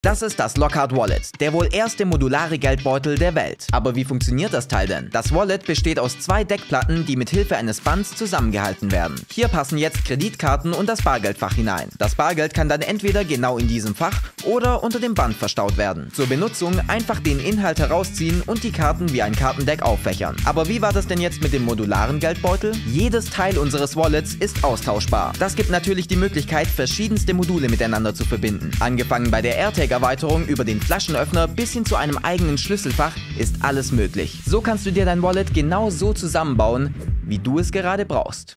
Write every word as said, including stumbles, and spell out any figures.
Das ist das Lockhart Wallet, der wohl erste modulare Geldbeutel der Welt. Aber wie funktioniert das Teil denn? Das Wallet besteht aus zwei Deckplatten, die mit Hilfe eines Bands zusammengehalten werden. Hier passen jetzt Kreditkarten und das Bargeldfach hinein. Das Bargeld kann dann entweder genau in diesem Fach oder unter dem Band verstaut werden. Zur Benutzung einfach den Inhalt herausziehen und die Karten wie ein Kartendeck auffächern. Aber wie war das denn jetzt mit dem modularen Geldbeutel? Jedes Teil unseres Wallets ist austauschbar. Das gibt natürlich die Möglichkeit, verschiedenste Module miteinander zu verbinden. Angefangen bei der AirTag-Erweiterung über den Flaschenöffner bis hin zu einem eigenen Schlüsselfach ist alles möglich. So kannst du dir dein Wallet genau so zusammenbauen, wie du es gerade brauchst.